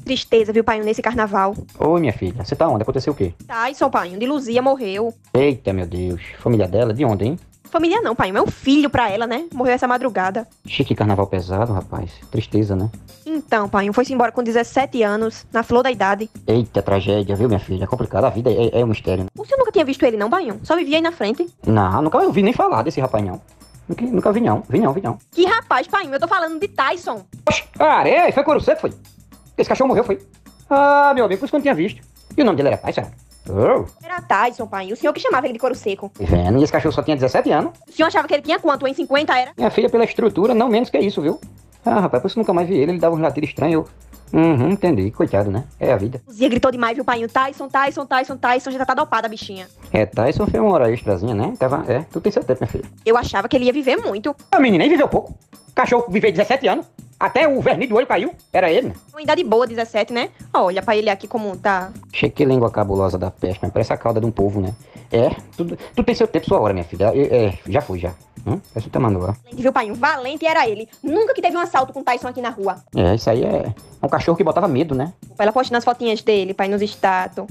tristeza, viu, pai, nesse carnaval. Oi, minha filha, você tá onde? Aconteceu o quê? Tyson, pai, de Luzia morreu. Eita, meu Deus. Família dela? De onde, hein? Família não, pai, é um filho pra ela, né? Morreu essa madrugada. Chique carnaval pesado, rapaz. Tristeza, né? Então, pai, foi-se embora com 17 anos, na flor da idade. Eita, tragédia, viu, minha filha? É complicado. A vida é um mistério, né? O senhor nunca tinha visto ele, não, pai? Só vivia aí na frente. Não, nunca ouvi nem falar desse rapaz, não. Nunca vi, não. Vi não. Que rapaz, pai, eu tô falando de Tyson. Oxe, cara, foi couro seco, foi? Esse cachorro morreu, foi? Ah, meu amigo, por isso que eu não tinha visto. E o nome dele era Tyson? Oh. Era Tyson, pai, o senhor que chamava ele de couro seco. Vendo, e esse cachorro só tinha 17 anos. O senhor achava que ele tinha quanto? Em 50 era? Minha filha, pela estrutura, não menos que isso, viu? Ah, rapaz, por isso que eu nunca mais vi ele dava uns latidos estranhos. Entendi. Coitado, né? É a vida. Luzia gritou demais, viu, pai? Tyson, já tá dopada, a bichinha. Tyson foi uma hora extrazinha, né? Tu tem seu tempo, minha filha. Eu achava que ele ia viver muito. A menina nem viveu pouco. Cachorro viveu 17 anos. Até o verniz do olho caiu. Era ele, né? Uma idade boa, 17, né? Olha pra ele aqui como tá. Que língua cabulosa da peste, mas parece a cauda de um povo, né? Tu tem seu tempo, sua hora, minha filha. Já foi, já. Parece o tamanduá. Viu, pai? Valente era ele. Nunca que teve um assalto com Tyson aqui na rua. Isso aí é um cachorro que botava medo, né? Ela postando as fotinhas dele, pai, nos status.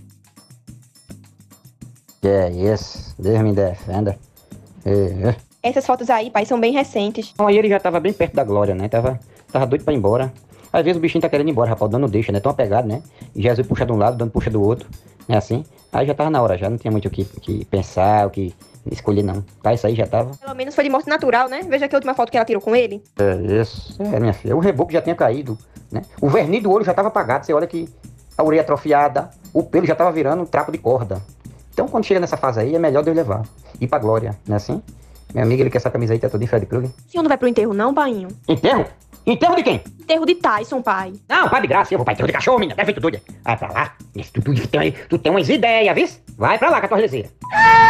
Isso. Deus me defenda. Essas fotos aí, pai, são bem recentes. Então aí ele já tava bem perto da glória, né? Tava doido pra ir embora. Às vezes o bichinho tá querendo ir embora, rapaz, dando deixa, né? Tão apegado, né? E Jesus puxa de um lado, dando puxa do outro. É assim. Aí já tava na hora, já não tinha muito o que pensar, o que escolher, não. Tá, isso aí já tava. Pelo menos foi de morte natural, né? Veja aqui a última foto que ela tirou com ele. Isso. Minha filha. O reboco já tinha caído, né? O verniz do olho já tava apagado. Você olha que a orelha atrofiada, o pelo já tava virando um trapo de corda. Então quando chega nessa fase aí, é melhor Deus levar. Ir pra glória, não é assim? Meu amigo, ele quer essa camisa aí, tá toda em Fred Krueger. O senhor não vai pro enterro, não, painho? Enterro? Enterro de quem? Enterro de Tyson, pai. Não, pai de graça, eu vou pra enterro de cachorro, menina. Deve vir tu doida. Vai pra lá. Tu tem umas ideias, viu? Vai pra lá com a tua rezeira.